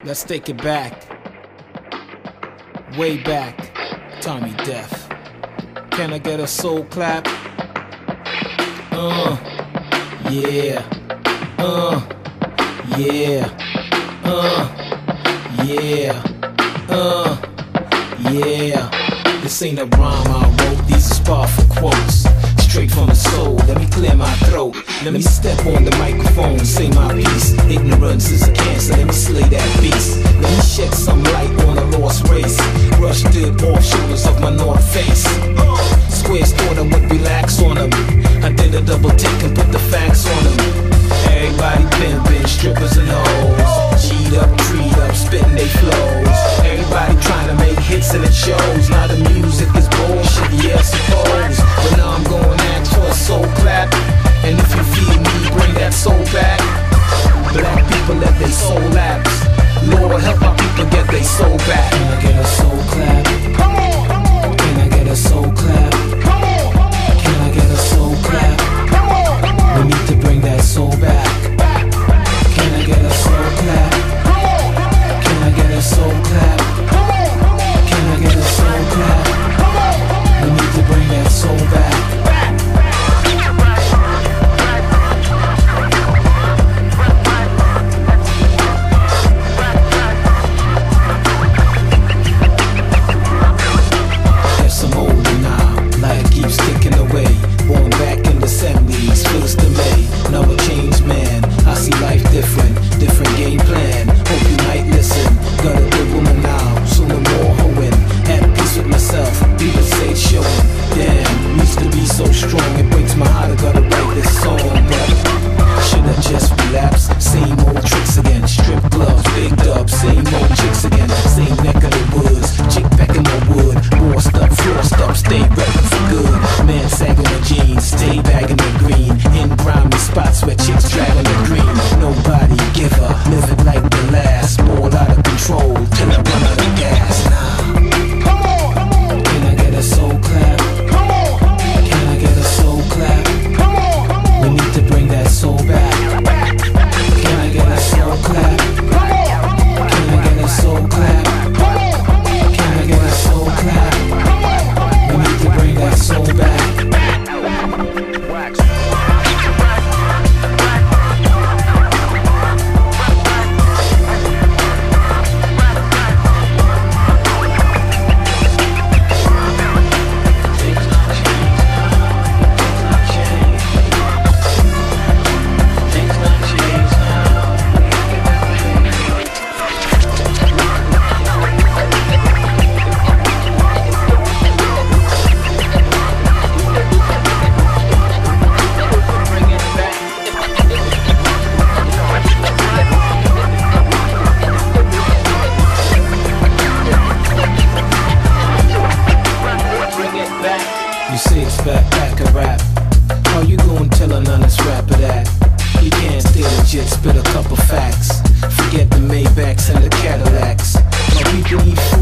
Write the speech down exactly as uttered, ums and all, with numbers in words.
Let's take it back. Way back. Tommy Def. Can I get a soul clap? Uh, yeah. Uh, yeah. Uh, yeah. Uh, yeah. This ain't a rhyme I wrote, these are powerful quotes. Straight from the soul, let me clear my throat. Let me step on the microphone, say my piece. Ignorance is a cancer, let me slay that beast. Let me shed some light on a lost race. Rushed it off shoulders of my north face. Squares thought I would relax on them. I did a double take and put the facts on them. Everybody pimping, strippers and hoes. Cheat up, treat up, spitting they flows. Everybody trying to make hits and it shows. Now the music is bullshit, yeah I suppose. But now I'm going ask for a soul clap. And if you feed me, bring that soul back. Black people let their soul lapse. Lord help my people get their soul back. Can I get a soul clap? Come on. Can I get a soul clap? Come on. Can I get a soul clap? Come on. We need to bring that soul back. Can I get a soul clap? Come on. Can I get a soul clap? Come on. Can I get a soul clap? Come on. We need to bring that soul back. You say it's back, back a rap. How you gon' tell an honest rapper that he can't stay legit, spit a couple facts. Forget the Maybachs and the Cadillacs. My people need